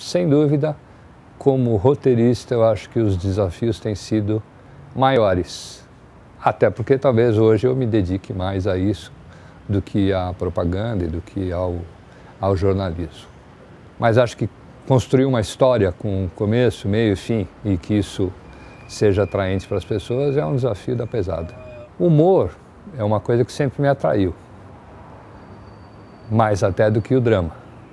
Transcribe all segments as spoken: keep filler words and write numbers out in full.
sem dúvida, como roteirista, eu acho que os desafios têm sido maiores. Até porque talvez hoje eu me dedique mais a isso do que à propaganda e do que ao, ao jornalismo. Mas acho que construir uma história com começo, meio e fim e que isso seja atraente para as pessoas é um desafio da pesada. O humor é uma coisa que sempre me atraiu, mais até do que o drama.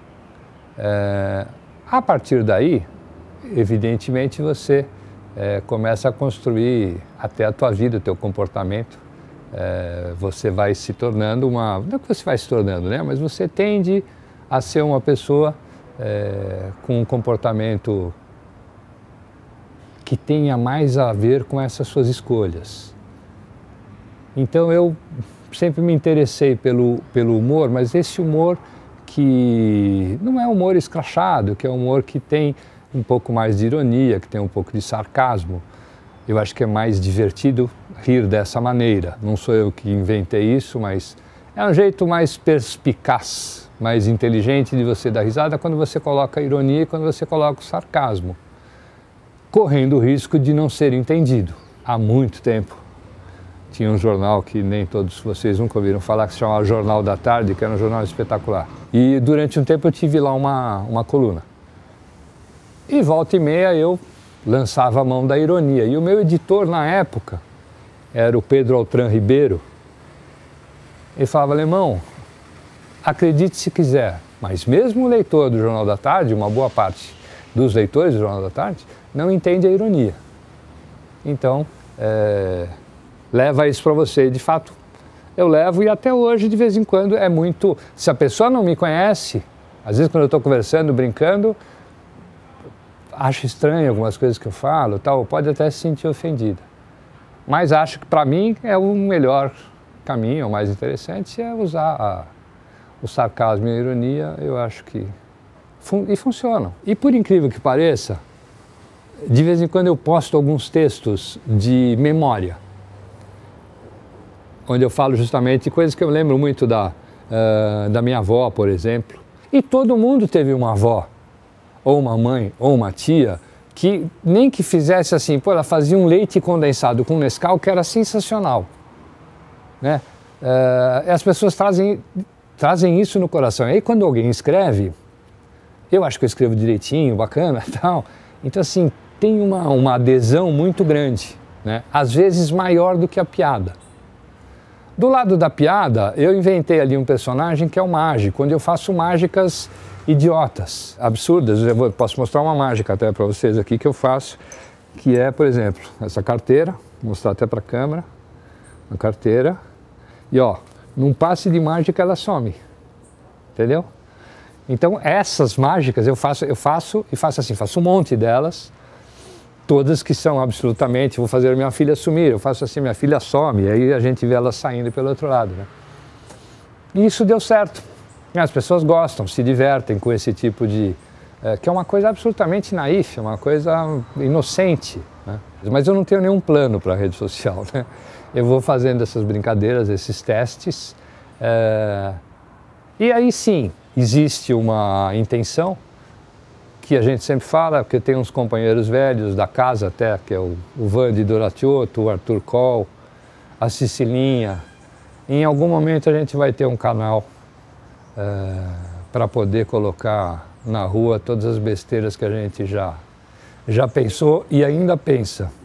É, a partir daí, evidentemente, você é, começa a construir até a tua vida, o teu comportamento. É, você vai se tornando uma... Não é que você vai se tornando, né? Mas você tende a ser uma pessoa é, com um comportamento que tenha mais a ver com essas suas escolhas. Então eu sempre me interessei pelo, pelo humor, mas esse humor que não é humor escrachado, que é um humor que tem um pouco mais de ironia, que tem um pouco de sarcasmo. Eu acho que é mais divertido rir dessa maneira. Não sou eu que inventei isso, mas é um jeito mais perspicaz, mais inteligente de você dar risada quando você coloca a ironia e quando você coloca o sarcasmo, correndo o risco de não ser entendido. Há muito tempo tinha um jornal que nem todos vocês nunca ouviram falar, que se chamava Jornal da Tarde, que era um jornal espetacular. E durante um tempo eu tive lá uma, uma coluna. E volta e meia eu lançava a mão da ironia. E o meu editor na época era o Pedro Altran Ribeiro. Ele falava: Alemão, acredite se quiser, mas mesmo o leitor do Jornal da Tarde, uma boa parte dos leitores do Jornal da Tarde, não entende a ironia. Então, é, leva isso para você. De fato, eu levo, e até hoje, de vez em quando, é muito... Se a pessoa não me conhece, às vezes quando eu estou conversando, brincando, acho estranho algumas coisas que eu falo, tal, pode até se sentir ofendida. Mas acho que, para mim, é o melhor caminho, o mais interessante, é usar a, o sarcasmo e a ironia. Eu acho que... Fun e funcionam. E, por incrível que pareça, de vez em quando eu posto alguns textos de memória, onde eu falo justamente coisas que eu lembro muito da, uh, da minha avó, por exemplo. E todo mundo teve uma avó, ou uma mãe, ou uma tia, que nem que fizesse assim, pô, ela fazia um leite condensado com Nescau, que era sensacional, né? Uh, as pessoas trazem, trazem isso no coração. E aí quando alguém escreve, eu acho que eu escrevo direitinho, bacana e tal, então assim, tem uma, uma adesão muito grande, né? Às vezes maior do que a piada. Do lado da piada, eu inventei ali um personagem que é o mágico, onde eu faço mágicas idiotas, absurdas. Eu vou, posso mostrar uma mágica até para vocês aqui que eu faço, que é, por exemplo, essa carteira, vou mostrar até para a câmera, uma carteira, e ó, num passe de mágica ela some, entendeu? Então essas mágicas eu faço, eu faço e faço assim, faço um monte delas, todas que são absolutamente, vou fazer a minha filha sumir, eu faço assim, minha filha some, e aí a gente vê ela saindo pelo outro lado, né? E isso deu certo. As pessoas gostam, se divertem com esse tipo de... É, que é uma coisa absolutamente naif, uma coisa inocente, né? Mas eu não tenho nenhum plano para a rede social, né? Eu vou fazendo essas brincadeiras, esses testes, é, e aí sim, existe uma intenção, que a gente sempre fala, porque tem uns companheiros velhos da casa até, que é o, o Vande Doratiotto, o Arthur Koll, a Cicilinha. Em algum momento a gente vai ter um canal é, para poder colocar na rua todas as besteiras que a gente já, já pensou e ainda pensa.